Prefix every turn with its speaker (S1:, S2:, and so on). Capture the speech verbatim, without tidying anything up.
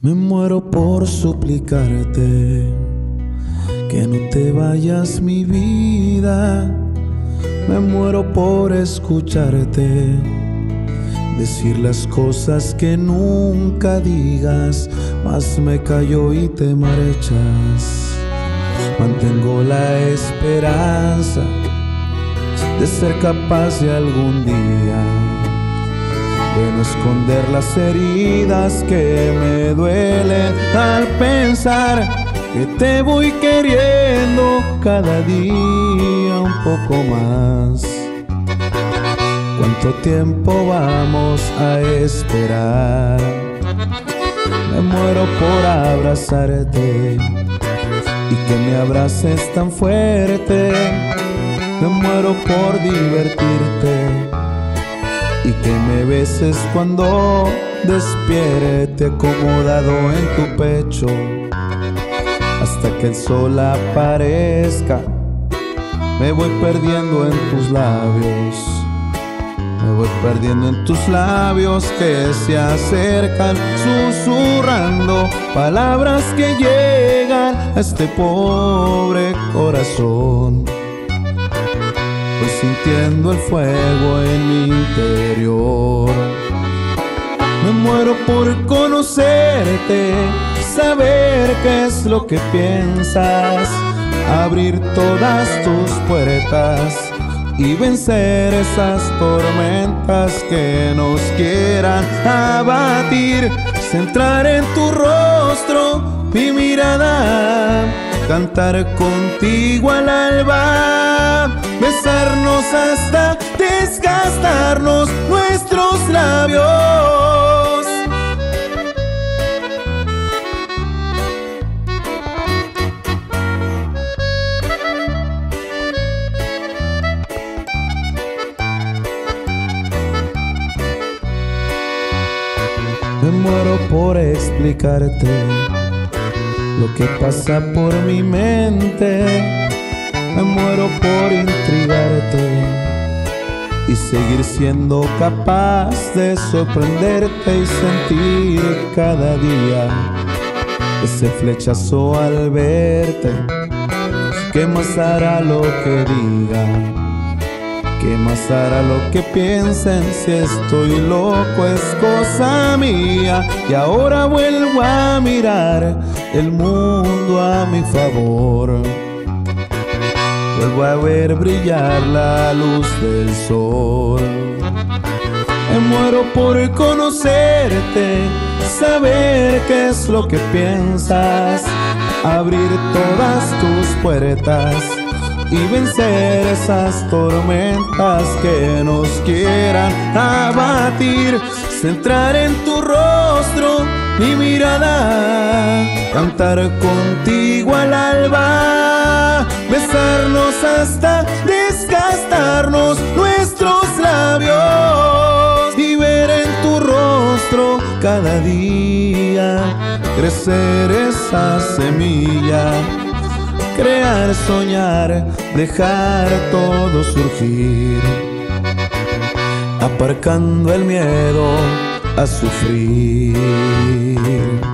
S1: Me muero por suplicarte que no te vayas, mi vida. Me muero por escucharte decir las cosas que nunca digas, mas me callo y te marchas. Mantengo la esperanza de ser capaz de algún día de no esconder las heridas que me duelen al pensar que te voy queriendo cada día un poco más. ¿Cuánto tiempo vamos a esperar? Me muero por abrazarte y que me abraces tan fuerte. Me muero por divertirte y que me beses cuando despierte acomodado en tu pecho hasta que el sol aparezca. Me voy perdiendo en tus labios, me voy perdiendo en tus labios que se acercan susurrando palabras que llegan a este pobre corazón. Voy sintiendo el fuego en mi interior. Me muero por conocerte, saber qué es lo que piensas, abrir todas tus puertas y vencer esas tormentas que nos quieran abatir. Centrar en tu rostro mi mirada, cantar contigo al alba, besarnos hasta desgastarnos nuestros labios. Me muero por explicarte lo que pasa por mi mente. Me muero por intrigarte y seguir siendo capaz de sorprenderte y sentir cada día ese flechazo al verte. ¿Qué más hará lo que digan? ¿Qué más hará lo que piensen? Si estoy loco es cosa mía. Y ahora vuelvo a mirar el mundo a mi favor. Vuelvo a ver brillar la luz del sol. Me muero por conocerte, saber qué es lo que piensas, abrir todas tus puertas y vencer esas tormentas que nos quieran abatir. Centrar en tu rostro mi mirada, cantar contigo al alba, besarnos hasta desgastarnos nuestros labios y ver en tu rostro cada día crecer esa semilla. Crear, soñar, dejar todo surgir, aparcando el miedo a sufrir.